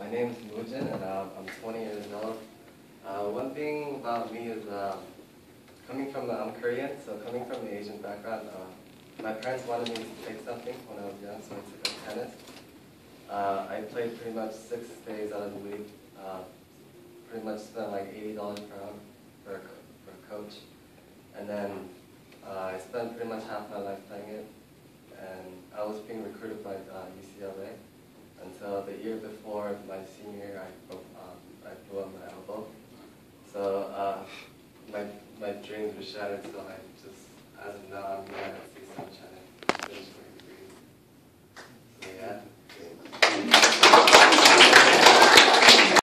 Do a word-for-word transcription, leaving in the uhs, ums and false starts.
my name is Mujin, and uh, I'm twenty years old. Uh, one thing about me is um, coming from, I'm Korean, so coming from an Asian background, uh, my parents wanted me to take something when I was young, so I took up tennis. Uh, I played pretty much six days out of the week. Uh, pretty much spent like eighty dollars per hour for a, for a coach. And then uh, I spent pretty much half my life playing it. And I was being recruited by uh, U C L A until the year before my senior year, I broke, um, I blew up my elbow. So uh, my my dreams were shattered. So I just, as of now, I'm glad to see sunshine.